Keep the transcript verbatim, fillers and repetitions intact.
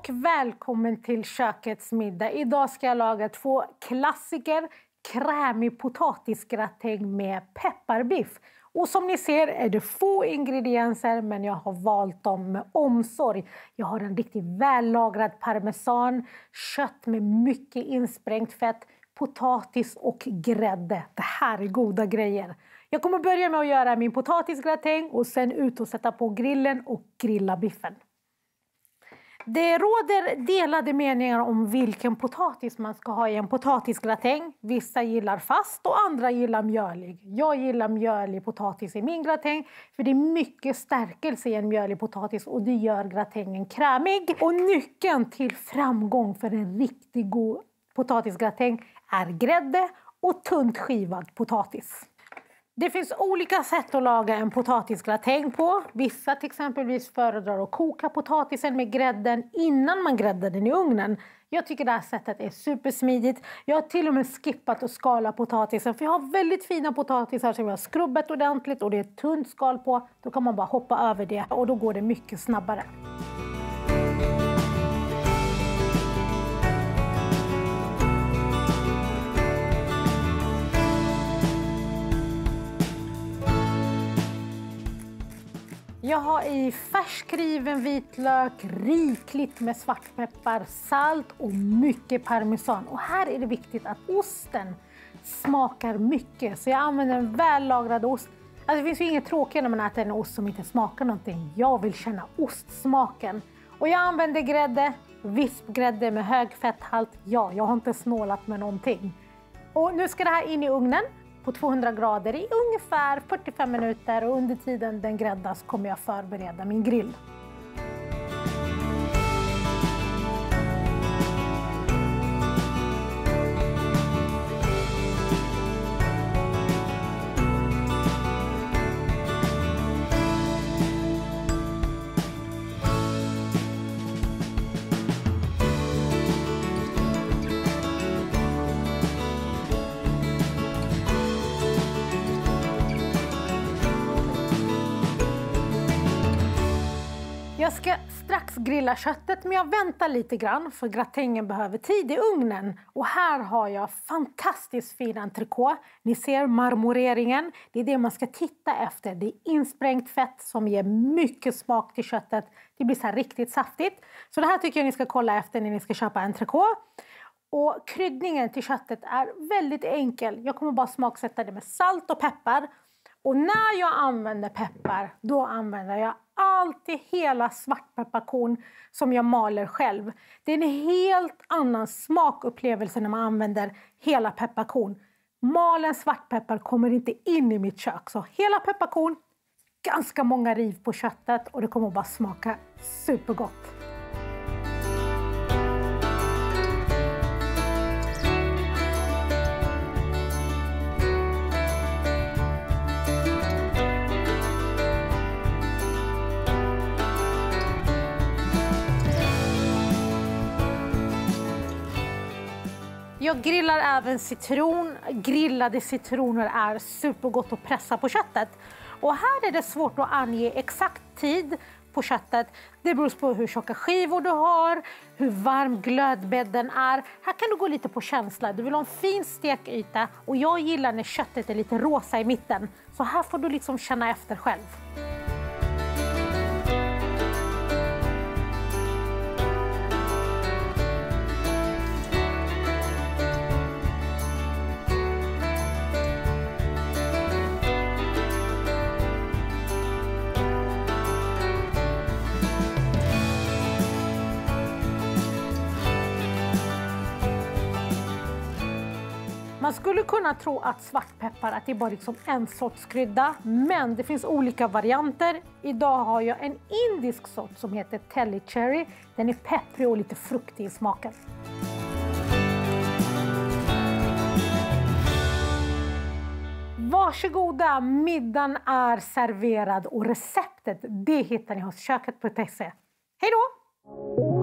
välkommen till kökets middag. Idag ska jag laga två klassiker. Krämig potatisgratäng med pepparbiff. Och som ni ser är det få ingredienser, men jag har valt dem med omsorg. Jag har en riktigt vällagrad parmesan, kött med mycket insprängt fett, potatis och grädde. Det här är goda grejer. Jag kommer börja med att göra min potatisgratäng och sen ut och sätta på grillen och grilla biffen. Det råder delade meningar om vilken potatis man ska ha i en potatisgratäng. Vissa gillar fast och andra gillar mjölig. Jag gillar mjölig potatis i min gratäng för det är mycket stärkelse i en mjölig potatis och det gör gratängen krämig. Och nyckeln till framgång för en riktigt god potatisgratäng är grädde och tunt skivad potatis. Det finns olika sätt att laga en potatisgratäng på. Vissa till exempelvis föredrar att koka potatisen med grädden innan man gräddar den i ugnen. Jag tycker det här sättet är supersmidigt. Jag har till och med skippat att skala potatisen. För jag har väldigt fina potatisar som jag har skrubbat ordentligt och det är ett tunt skal på. Då kan man bara hoppa över det och då går det mycket snabbare. Jag har i färskriven vitlök, rikligt med svartpeppar, salt och mycket parmesan. Och här är det viktigt att osten smakar mycket. Så jag använder en vällagrad ost. Alltså det finns ju inget tråkigt när man äter en ost som inte smakar någonting. Jag vill känna ostsmaken. Och jag använder grädde, vispgrädde med hög fetthalt. Ja, jag har inte snålat med någonting. Och nu ska det här in i ugnen på tvåhundra grader i ungefär fyrtiofem minuter och under tiden den gräddas kommer jag förbereda min grill. Jag ska strax grilla köttet men jag väntar lite grann för gratängen behöver tid i ugnen. Och här har jag fantastiskt fin entrecote. Ni ser marmoreringen. Det är det man ska titta efter. Det är insprängt fett som ger mycket smak till köttet. Det blir så här riktigt saftigt. Så det här tycker jag ni ska kolla efter när ni ska köpa entrecote. Och kryddningen till köttet är väldigt enkel. Jag kommer bara smaksätta det med salt och peppar. Och när jag använder peppar, då använder jag alltid hela svartpepparkorn som jag maler själv. Det är en helt annan smakupplevelse när man använder hela pepparkorn. Malen svartpeppar kommer inte in i mitt kök. Så hela pepparkorn, ganska många riv på köttet och det kommer bara smaka supergott. Jag grillar även citron. Grillade citroner är supergott att pressa på köttet. Och här är det svårt att ange exakt tid på köttet. Det beror på hur tjocka skivor du har, hur varm glödbädden är. Här kan du gå lite på känsla. Du vill ha en fin stekyta och jag gillar när köttet är lite rosa i mitten. Så här får du liksom känna efter själv. Man skulle kunna tro att svartpeppar att det är bara liksom en sorts krydda, men det finns olika varianter. Idag har jag en indisk sort som heter Telly Cherry. Den är pepprig och lite fruktig i smaken. Varsågoda, middagen är serverad och receptet det hittar ni hos köket punkt se. Hej då!